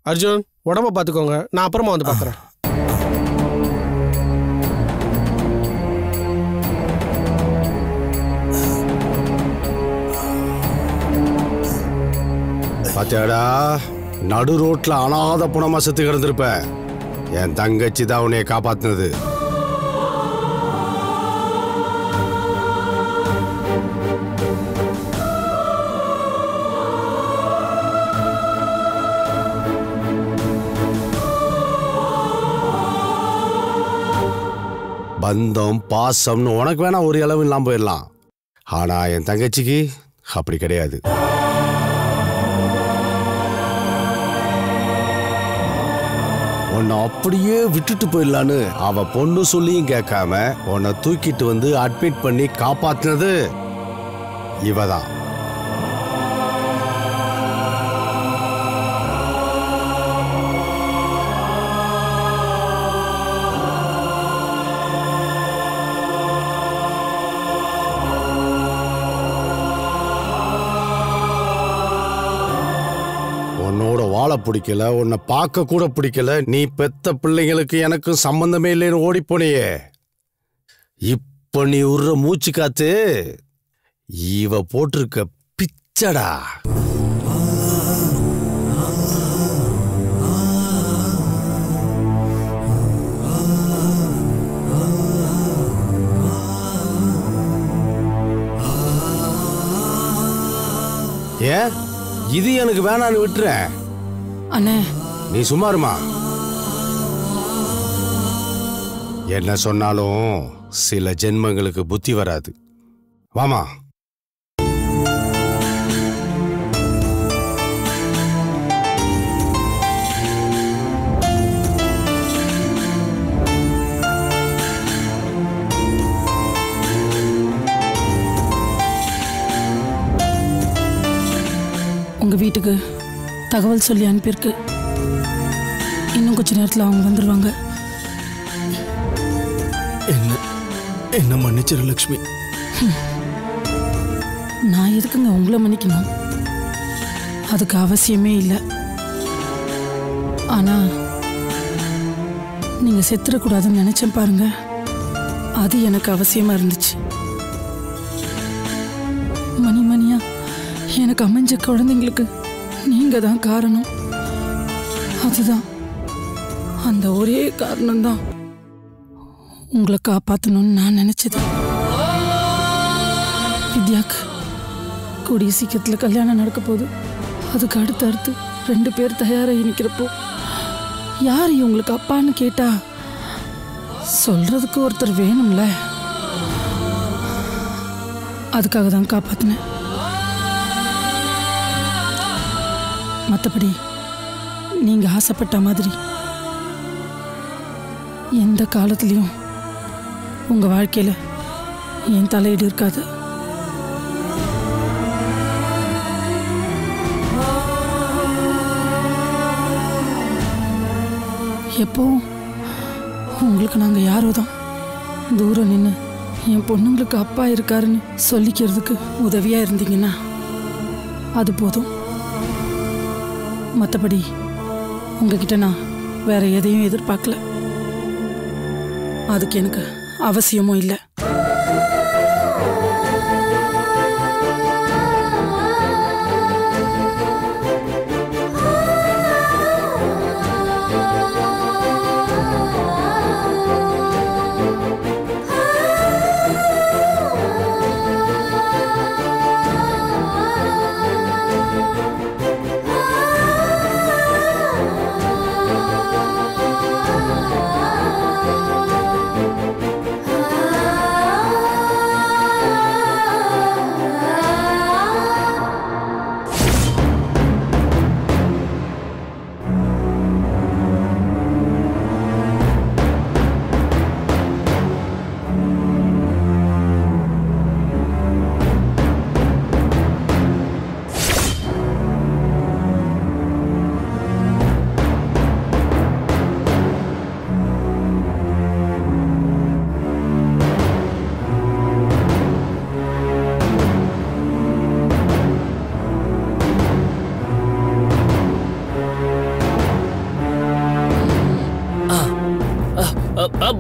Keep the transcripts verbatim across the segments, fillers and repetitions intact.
அர்ஜுன் உடம்ப பார்த்துக்கோங்க, நான் அப்புறமா வந்து பார்க்குறேன். பாத்தியாடா, நடு ரோட்ல அனாத புனமா செத்து கிடந்திருப்ப. என் தங்கச்சி தான் உன்னைய காப்பாத்தினது. பந்தம் பாசம்னு உனக்கு வேணா ஒரு அளவு இல்லாம போயிடலாம். ஆனா என் தங்கச்சிக்கு அப்படி கிடையாது. உன்னை அப்படியே விட்டுட்டு போயிடலான்னு அவ பொண்ணு சொல்லியும் கேட்காம உன்னை தூக்கிட்டு வந்து அட்மிட் பண்ணி காப்பாத்தினது இவதான். உன்னோட வாழ பிடிக்கல, உன்னை பார்க்க கூட பிடிக்கல, நீ பெத்த பிள்ளைங்களுக்கு எனக்கும் சம்பந்தமே இல்லைன்னு ஓடி போனியே. இப்ப நீ உர்ற மூச்சு காத்து இவ போட்டிருக்க பிச்சடா. ஏன் இது எனக்கு வேணான்னு விட்டுற? அண்ணே நீ சும்மாருமா. என்ன சொன்னாலும் சில ஜென்மங்களுக்கு புத்தி வராது. வாமா. உங்க வீட்டுக்கு தகவல் சொல்லி அனுப்பியிருக்கு. இன்னும் கொஞ்ச நேரத்தில் அவங்க வந்துடுவாங்க. என்ன என்ன மன்னிச்சிரு லக்ஷ்மி. நான் எதுக்குங்க உங்களை மன்னிக்கணும்? அதுக்கு அவசியமே இல்லை. ஆனா நீங்க செத்துடக்கூடாதுன்னு நினைச்சேன் பாருங்க, அது எனக்கு அவசியமா இருந்துச்சு. மணி மணியா எனக்கு அமைஞ்ச குழந்தைங்களுக்கு நீங்க தான் காரணம். அதுதான், அந்த ஒரே காரணம்தான் உங்களை காப்பாற்றணும்னு நான் நினைச்சது. வித்யாக்கு கூடிய சீக்கிரத்தில் கல்யாணம் நடக்க போகுது. அதுக்கு அடுத்து அடுத்து ரெண்டு பேர் தயாராகி நிற்கிறப்போ யார் இவங்களுக்கு அப்பான்னு கேட்டா சொல்றதுக்கு ஒருத்தர் வேணும்ல. அதுக்காக தான் காப்பாத்தினேன். மற்றபடி நீங்க ஆசைப்பட்ட மாதிரி எந்த காலத்திலையும் உங்க வாழ்க்கையில என் தலையீடு இருக்காது. எப்பவும் உங்களுக்கு நாங்க யாரோ தான் தூரம் நின்று என் பொண்ணுங்களுக்கு அப்பா இருக்காருன்னு சொல்லிக்கிறதுக்கு உதவியா இருந்தீங்கன்னா அது போதும். மற்றபடி உங்ககிட்ட நான் வேற எதையும் எதிர்பார்க்கல. அதுக்கு எனக்கு அவசியமும் இல்லை. Ah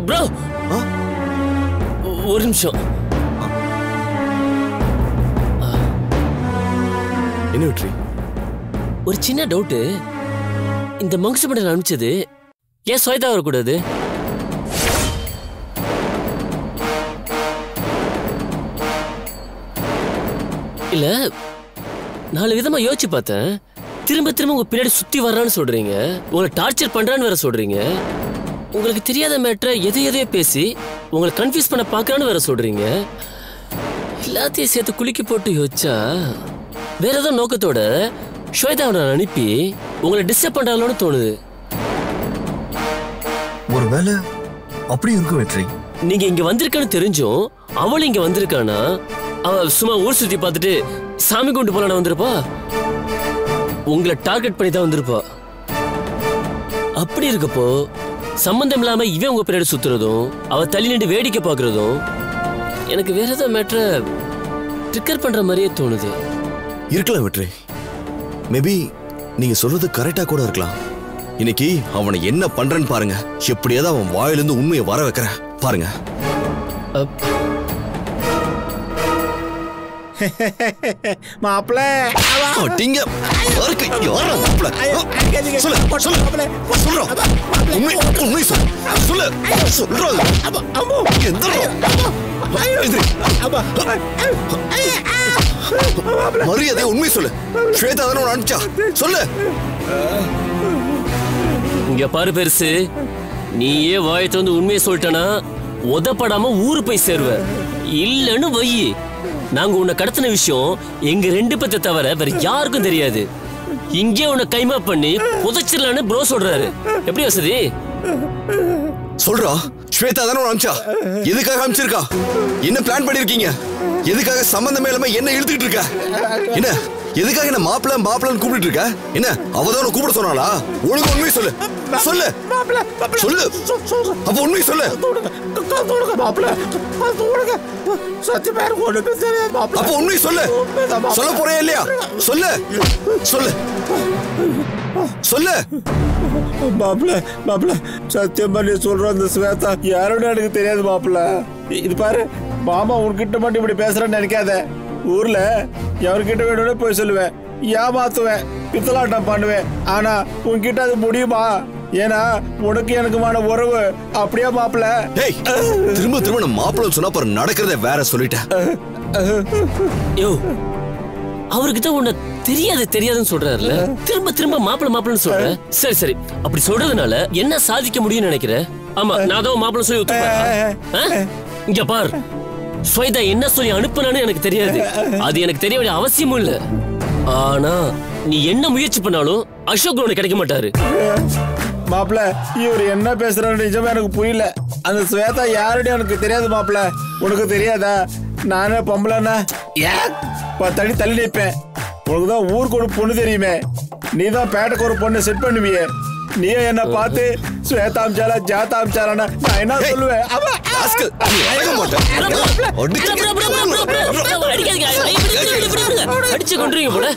ப்ரோ ஒரு நிமிஷம். என்ன வெற்றி? ஒரு சின்ன டவுட்டு. இந்த மங்சு படம் அனுப்பிச்சது ஏன் ஸ்வேதா வரக்கூடாது? இல்ல நாலு விதமா யோசிச்சு பார்த்தேன். திரும்ப திரும்ப உங்க பின்னாடி சுத்தி வர்றான்னு சொல்றீங்க, உங்களை டார்ச்சர் பண்றான்னு வேற சொல்றீங்க, உங்களுக்கு தெரியாத மேட்டரை எதை எதையோ பேசி உங்களை கன்ஃபியூஸ் பண்ண பாக்குறான்னு வேற சொல்றீங்க. எல்லாத்தையும் சேர்த்து குலுக்கி போட்டு யோசிச்சா வேற ஏதோ நோக்கத்தோட ஸ்வேதாவை அனுப்பி உங்களை டிஸ்டர்ப் பண்றாங்களோன்னு தோணுது. ஒருவேளை அப்படி இருக்கும் வெற்றி. நீங்க இங்க வந்திருக்கான்னு தெரிஞ்சும் அவளும் இங்க வந்திருக்கானா? அவ சும்மா ஊர் சுத்தி பார்த்துட்டு சாமி கொண்டு போலான வந்திருப்பா? உங்களை டார்கெட் பண்ணி தான் வந்திருப்பா. அப்படி இருக்கப்போ சம்பந்தம் இல்லாம இவன் உங்க பின்னாடி சுத்துறதும் அவ தள்ளி நின்று வேடிக்கை பாக்குறதும் எனக்கு வேற ஏதோ மேட்டரை ட்ரிக்கர் பண்ற மாதிரியே தோணுது. இருக்கலாம் வெற்றி. மேபி நீங்க சொல்றது கரெக்டா கூட இருக்கலாம். இன்னைக்கு அவனை என்ன பண்றேன்னு பாருங்க. எப்படியாவது அவன் வாயிலிருந்து உண்மையை வர வைக்கிறேன் பாருங்க. மாப்பிள்ள அடிங்க. யாருக்கு யாரா மாப்பிள்ள? சொல்லு சொல்லு சொல்றா. உண்மை உண்மை சொல்லு. சொல்லு சொல்றா. எந்திரா. மரியாதை உண்மை சொல்லு. ஸ்வேதா தானே உன்னை அனுப்பிச்சா? சொல்லு. இங்க பாரு பெருசு, நீயே வாயத்தை வந்து உண்மையை சொல்லிட்டனா உதப்படாம ஊரு போய் சேருவ. இல்லன்னு வை, நாங்க உன்னை கடத்தின விஷயம் எங்க ரெண்டு பேத்தை தவிர வேற யாருக்கும் தெரியாது. இங்கே உன்னை கைமா பண்ணி புதைச்சிடலான்னு ப்ரோ சொல்றாரு. எப்படி வசதி? சொல்றா. ஸ்வேதா தானே உன்னை அனுப்பிச்சா? எதுக்காக அனுப்பிச்சிருக்கா? என்ன பிளான் பண்ணிருக்கீங்க? எதுக்காக சம்பந்தமே இல்லாம என்ன இழுத்துக்கிட்டு இருக்க? என்ன எதுக்காக என்ன மாப்பிள்ள மாப்பிள்ளன்னு கூப்பிட்டு இருக்க? என்ன அவதான் கூப்பிட சொன்னாளா? ஒழுங்கு உண்மை சொல்லு. சொல்லு சொல்லு. அப்ப உண்மை சொல்லு. அப்ப உண்மை சொல்லு. சொல்ல போறே இல்லையா? சொல்லு சொல்லு சொல்லு. மாப்பிள்ள மாப்பிள்ள சத்தியம் பண்ணி சொல்றோம். இந்த ஸ்வேதா யாரோட எனக்கு தெரியாது மாப்பிள்ள. இது பாரு மாமா உன்கிட்ட மட்டும் இப்படி பேசுறேன்னு நினைக்காத. ஊர்ல எவர்கிட்ட வேணும்னு போய் சொல்லுவேன், ஏமாத்துவேன், பித்தலாட்டம் பண்ணுவேன். ஆனா உன்கிட்ட அது முடியுமா? ஏன்னா உனக்கு எனக்குமான உறவு அப்படியே மாப்பிள்ள. திரும்ப திரும்ப நான் மாப்பிள்ள சொன்னா அப்புறம் நடக்கிறத வேற சொல்லிட்டேன். அவருக்கு தான் உன்னை தெரியாது தெரியாதுன்னு சொல்றாருல, திரும்ப திரும்ப மாப்பிள்ள மாப்பிள்ளன்னு சொல்ற. சரி சரி, அப்படி சொல்றதுனால என்ன சாதிக்க முடியும்னு நினைக்கிற? ஆமா, நான் தான் மாப்பிள்ள சொல்லி ஒத்துக்கிறேன். இங்க பார், ஸ்வேதா என்ன சொல்லி அனுப்புனான்னு எனக்கு தெரியாது. அது எனக்கு தெரிய வேண்டிய அவசியமும் இல்ல. ஆனா நீ என்ன முயற்சி பண்ணாலும் அசோக் உனக்கு கிடைக்க மாட்டாரு. மாப்பிள்ள இவர் என்ன பேசுறாரு நிஜமா எனக்கு புரியல. அந்த ஸ்வேதா யாருன்னு எனக்கு தெரியாது மாப்பிள்ள. உனக்கு தெரியாதா? நானே பொம்பளைன்னா தள்ளி தள்ளி நிற்பேன். உனக்கு தான் ஊருக்கு ஒரு பொண்ணு தெரியுமே, நீ தான் பேட்டைக்கு ஒரு பொண்ணு செட் பண்ணுவியே. நீ என்ன பார்த்து ஸ்வேதா அம்சாலா ஜாத்தா அம்சாலானா நான் என்ன சொல்லுவேன்? அடிச்சு கொண்டுறீங்க போல.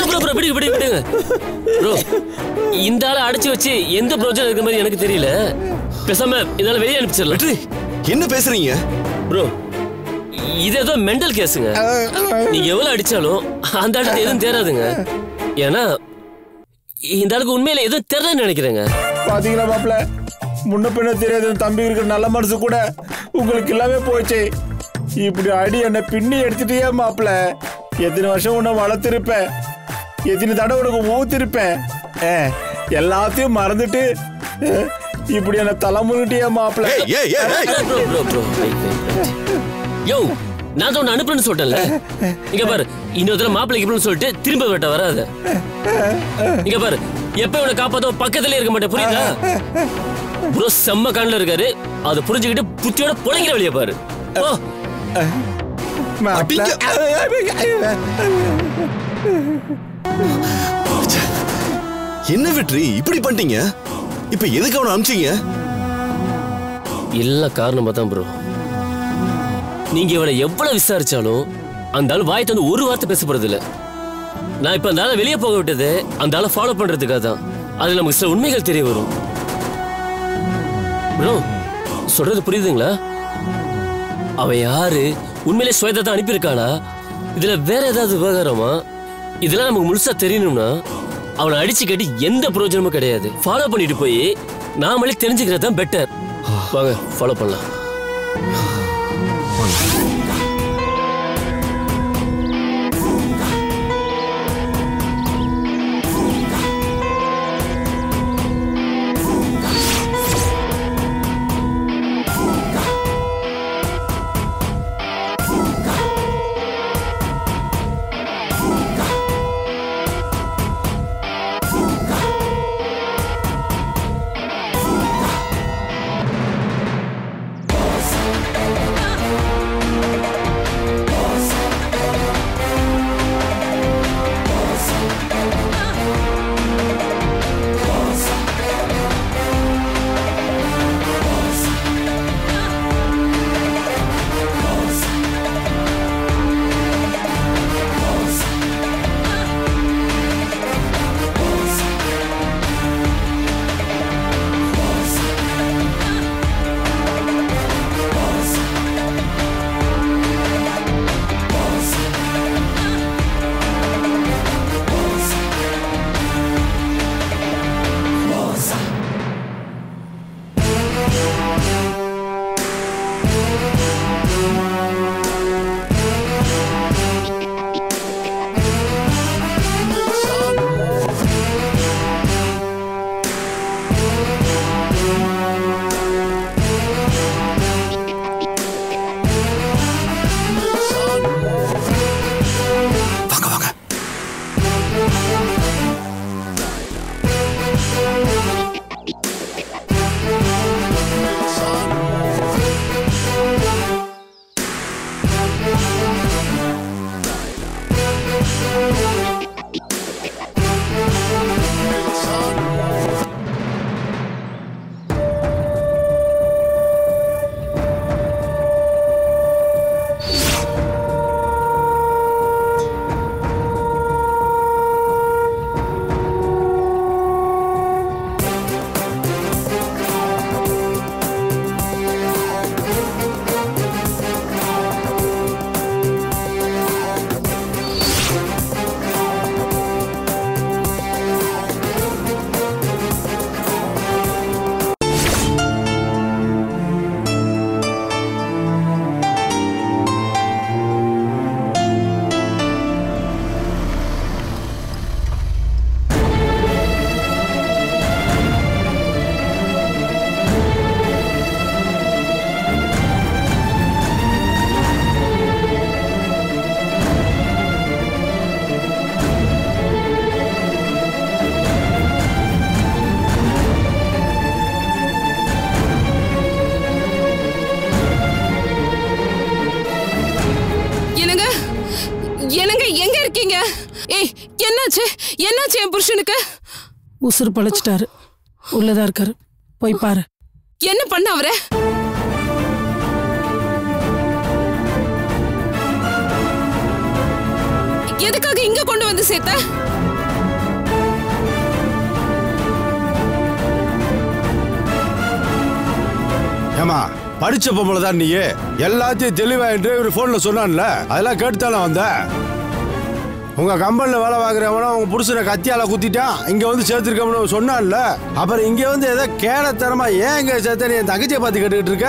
இந்த ஆளை அடிச்சு வச்சு எந்த ப்ரோஜனம் இருக்கிற மாதிரி எனக்கு தெரியல. பேசாம இதனால வெளியே அனுப்பிச்சிடலாம். என்ன பேசுறீங்க ப்ரோ? இது ஏதோ மெண்டல் கேஸுங்க. நீங்க எவ்வளவு அடிச்சாலும் அந்த ஆளுக்கு எதுவும் தேராதுங்க. ஏன்னா இந்த ஆளுக்கு உண்மையில எதுவும் தெரியலன்னு நினைக்கிறேங்க. பாத்தீங்களா மாப்பிள்ள, முன்ன பின்ன தெரியாது தம்பி இருக்கிற நல்ல மனசு கூட உங்களுக்கு எல்லாமே போச்சு. இப்படி அடி என்ன பின்னி எடுத்துட்டே மாப்பிள்ள. எத்தனை வருஷம் உன்னை வளர்த்திருப்பேன், எத்தனை தடவை உனக்கு ஊத்திருப்பேன். எல்லாத்தையும் மறந்துட்டு இப்படி என்ன தலைமுறைட்டியே மாப்பிள்ள. யோ, நான் தான் உன்னை அனுப்புறேன்னு சொல்லிட்டேன்ல. இங்க பாரு, இன்னொரு மாப்பிள்ளைக்கு சொல்லிட்டு திரும்ப வெட்ட வராத. இங்க பாரு, எப்ப இவனை காப்பாத்தோ பக்கத்துல இருக்க மாட்டேன், புரியுதா? ப்ரோ செம்ம கண்ணில் இருக்காரு, அதை புரிஞ்சுக்கிட்டு புத்தியோட புழைங்கிற வழிய பாரு. என்ன வெற்றி இப்படி பண்ணிட்டீங்க? இப்ப எதுக்கு அவனை அனுப்பிச்சீங்க? இல்ல காரணமா தான் ப்ரோ. நீங்க இவனை எவ்வளவு விசாரிச்சாலும் அந்த ஆள் வாய் தந்து ஒரு வார்த்தை பேச போறது இல்ல. நான் இப்ப அந்த ஆளை வெளியே போக விட்டது அந்த ஆளை ஃபாலோ பண்றதுக்காக தான். அது நமக்கு சில உண்மைகள் தெரிய வரும் ப்ரோ. சொல்றது புரியுதுங்களா? அவ யாரு? உண்மையிலே ஸ்வேதா தான் அனுப்பியிருக்காளா? இதுல வேற ஏதாவது விவகாரமா? இதெல்லாம் நமக்கு முழுசா தெரியணும்னா அவளை அடிச்சு கட்டி எந்த பிரயோஜனமும் கிடையாது. ஃபாலோ பண்ணிட்டு போய் நாமளே தெரிஞ்சுக்கிறது தான் பெட்டர். வாங்க ஃபாலோ பண்ணலாம். என்னாச்சு என் புருஷனுக்கு? உசுறு பழச்சிட்டாரு, உள்ளதா இருக்காரு, போய் பாரு. என்ன பண்ண அவரை? எதுக்காக இங்க கொண்டு வந்து சேர்த்த? ஏமா படிச்ச பொம்பளை தான் நீ, எல்லாத்தையும் தெளிவா என்று ஒரு போன்ல சொன்னான்ல, அதெல்லாம் கேட்டுத்தானே வந்த. உங்க கம்பெனில வேலை வாங்குறவன உங்க புருஷனை கத்தியால குத்திட்டான், இங்க வந்து சேர்த்திருக்கோம்னு சொன்னான்ல, அப்புறம் இங்க வந்து ஏதோ கேனத்தரமா ஏன் இங்க சேர்த்த நீ என் தங்கச்சியை பார்த்து கேட்டுக்கிட்டு இருக்க?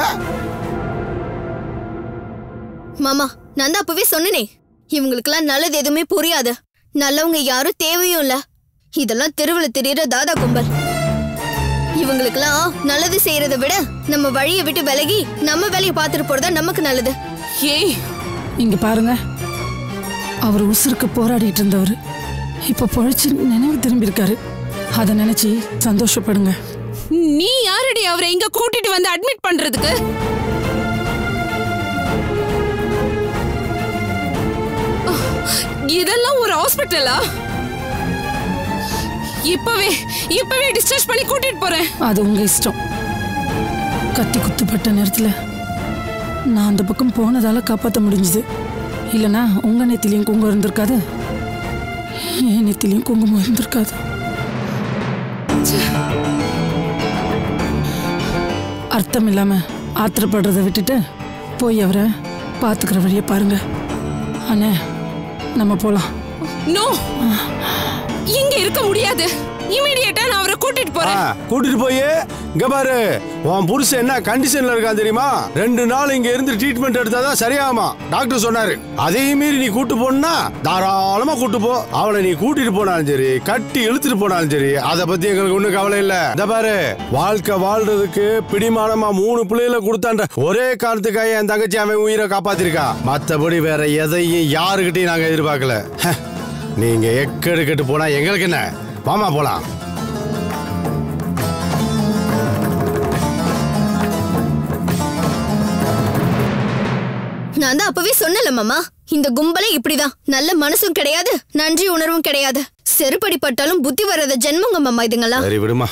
மாமா, நான் தான் அப்பவே சொன்னனே, இவங்களுக்கெல்லாம் நல்லது எதுவுமே புரியாது, நல்லவங்க யாரும் தேவையும் இல்ல. இதெல்லாம் தெருவில் தெரியுற தாதா கும்பல். இவங்களுக்கெல்லாம் நல்லது செய்யறதை விட நம்ம வழியை விட்டு விலகி நம்ம வேலையை பார்த்துட்டு போறதா நமக்கு நல்லது. ஏய், இங்க பாருங்க, அவர் உசுருக்கு போராடிட்டு இருந்தவர் இப்ப பொழைச்சு நினைவு திரும்பி இருக்காரு. அதை நினைச்சு சந்தோஷப்படுங்க. நீ யாரடி அவரை இங்க கூட்டிட்டு வந்து அட்மிட் பண்றதுக்கு? இதெல்லாம் ஒரு ஹாஸ்பிட்டலா? இப்பவே இப்பவே டிஸ்சார்ஜ் பண்ணி கூட்டிட்டு போறேன். அது உங்க இஷ்டம். கத்தி குத்துப்பட்ட நேரத்துல நான் அந்த பக்கம் போனதால காப்பாற்ற முடிஞ்சது. இல்லனா உங்க நெத்திலையும் குங்குமம் இருந்திருக்காது, என் நெத்திலையும் குங்குமம் இருந்திருக்காது. அர்த்தம் இல்லாம ஆத்திரப்படுறதை விட்டுட்டு போய் அவரை பார்த்துக்கிற வழியை பாருங்க. அண்ணே, நம்ம போலாம். நோ, இங்க இருக்க முடியாது. இமிடியேட்டா நான் அவரை கூட்டிட்டு போறேன். கூட்டிட்டு போய் இங்க பாரு, உன் புருஷன் என்ன கண்டிஷன்ல இருக்கான் தெரியுமா? ரெண்டு நாள் இங்க இருந்து ட்ரீட்மெண்ட் எடுத்தாதான் சரியாகுமா டாக்டர் சொன்னாரு. அதையும் மீறி நீ கூட்டு போனா தாராளமா கூட்டு போ. அவளை நீ கூட்டிட்டு போனாலும் சரி, கட்டி இழுத்துட்டு போனாலும் சரி, அதை பத்தி எங்களுக்கு ஒண்ணும் கவலை இல்ல. இந்த பாரு, வாழ்க்கை வாழ்றதுக்கு பிடிமானமா மூணு பிள்ளைகளை கொடுத்தான்ற ஒரே காரணத்துக்காக என் தங்கச்சி அவன் உயிரை காப்பாத்திருக்கா. மத்தபடி வேற எதையும் யாருக்கிட்டையும் நாங்க எதிர்பார்க்கல. நீங்க எக்கெடு கெட்டு போனா எங்களுக்கு என்ன? வாமா போலாம். நான் தான் அப்பவே சொன்னல மாமா, இந்த கும்பலே இப்படிதான். நல்ல மனசும் கிடையாது, நன்றி உணர்வும் கிடையாது. செருப்படி பட்டாலும் புத்தி வராத ஜென்மங்க மாமா இதுங்களா. சரி விடுமா.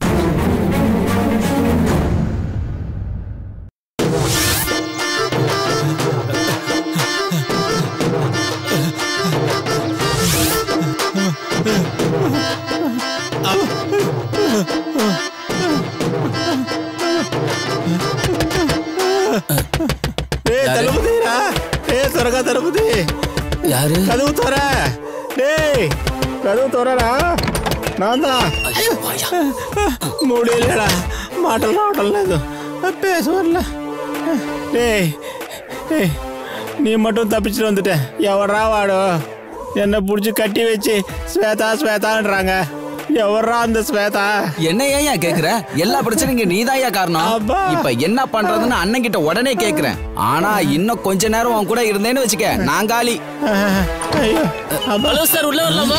தளபதி யாரு? கதவு தோற. டேய் கதவு தோறடா. நான் தான். முடியலடா. மாட்டல் மாட்டல் பேச வரல. டேய் டேய் நீ மட்டும் தப்பிச்சுட்டு வந்துட்ட. எவரா வாடோ என்ன புடிச்சு கட்டி வச்சு ஸ்வேதா ஸ்வேதான்றாங்க. எவரா அந்த ஸ்வேதா? என்ன ஏன் கேக்குற? எல்லா பிரச்சனைக்கும் நீதாயா காரணம். இப்ப என்ன பண்றதுன்னு அண்ணன் கிட்ட உடனே கேக்குறேன். ஆனா இன்னும் கொஞ்ச நேரம் உன் கூட இருந்தேன்னு வச்சுக்க, நான் காலி. ஹலோ சார், உள்ள வரலாமா?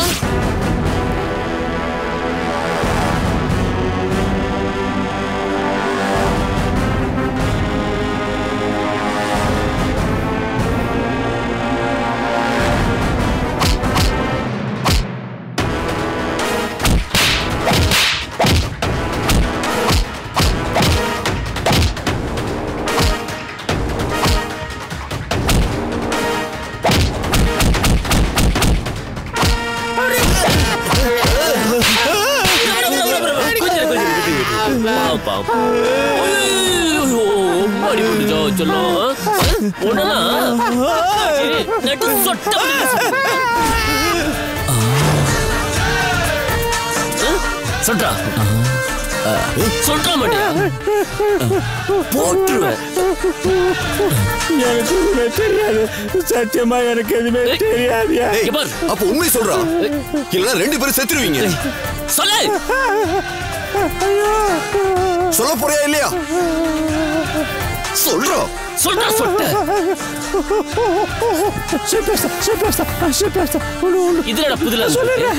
சொல்றா சொல்ற மாட்டியா? போட்டுருவேன். எனக்கு எதுவுமே தெரியாது. சத்தியமா எனக்கு எதுவுமே தெரியாது. அப்ப உண்மை சொல்றா, இல்ல ரெண்டு பேரும் செத்துருவீங்க. சொல்லு. சொல்ல போறியா இல்லையா? சொல்றா சொல்றா சொல்ற. இதுல புதுல சொல்லு.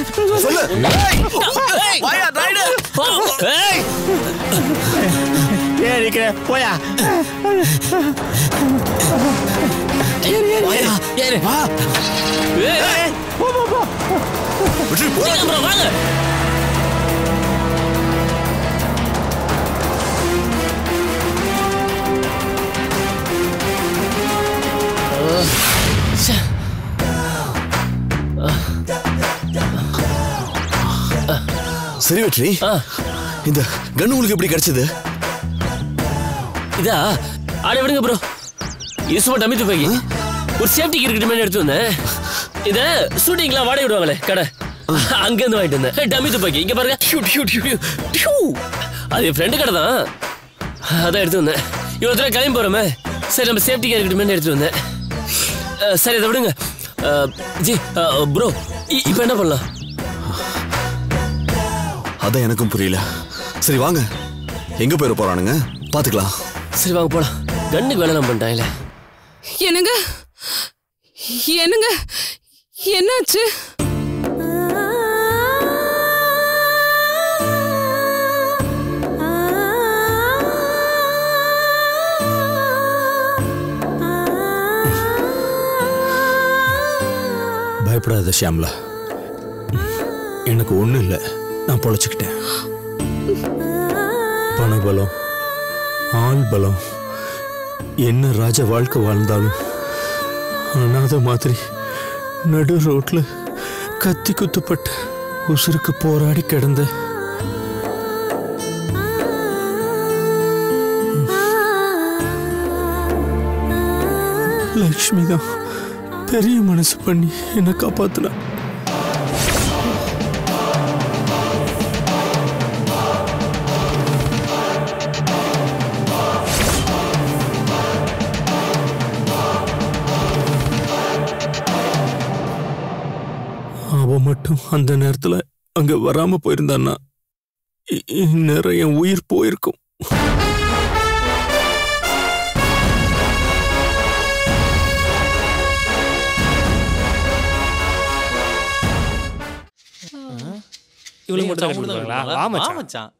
வாயா ரைடர். ஏய் ஏய் நிக்கே போயா. வாயா ஏறு வா. ஏய் போ போ போ. விட்டு போ. வாங்க. சரி வெற்றி, இந்த கன் உங்களுக்கு எப்படி கிடைச்சது? இதா ஆட விடுங்க ப்ரோ. இது சும்மா டம்மி துப்பாக்கி. ஒரு சேஃப்டிக்கு இருக்கட்டுமே எடுத்து வந்தேன். இத ஷூட்டிங்லாம் வாடகை விடுவாங்களே கடை, அங்க இருந்து வாங்கிட்டு வந்தேன். டம்மி துப்பாக்கி இங்க பாருங்க. அது என் ஃப்ரெண்டு கடை தான், அதான் எடுத்து வந்தேன். இவ்வளவு தூரம் கிளம்பி போறோமே, சரி நம்ம சேஃப்டிக்கு இருக்கட்டுமே எடுத்து வந்தேன். சரி அதை விடுங்க ஜி. ப்ரோ இப்போ என்ன பண்ணலாம்? அதான் எனக்கும் புரியல. சரி வாங்க, எங்க போயிட போறானுங்க பாத்துக்கலாம். சரி வாங்க போலாம். கண்ணுக்கு வேலை நம்ம பண்ணிட்டாங்களே. என்னங்க என்னங்க என்னாச்சு? பயப்படாத ஷியாம்லா, எனக்கு ஒண்ணும் இல்லை, நான் பொழைச்சுக்கிட்டேன். பணபலம், ஆள் பலம், என்ன ராஜ வாழ்க்கை வாழ்ந்தாலும் அனாத மாதிரி நடு ரோட்ல கத்தி குத்துப்பட்ட உசுருக்கு போராடி கிடந்த லக்ஷ்மி தான் பெரிய மனசு பண்ணி என்னை காப்பாத்தினா. அவ மட்டும் அந்த நேரத்துல அங்க வராம போயிருந்தான்னா இந்நேரம் என் உயிர் போயிருக்கும். இவளுக்கு மட்டும் கொடுத்தாங்களா? வா மச்சான்.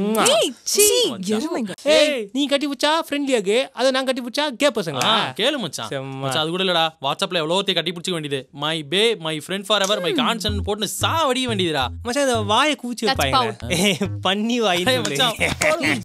ஏய் நீ கட்டி புச்சா ஃப்ரெண்ட்லியாக்கு, அத நான் கட்டி புச்சா கே பசங்க. கேளு மச்சான். மச்சான் அது கூட இல்லடா, வாட்ஸ்அப்ல எவ்வளோத்தையும் கட்டி பிடிச்சிக்க வேண்டியது. My bae, my friend forever, my கான்சன் போட்டு சா வடிய வேண்டியதுடா. மச்சான் அத வாயை கூச்சி வைப்பாங்க. பண்ணி வாய் மச்சான்.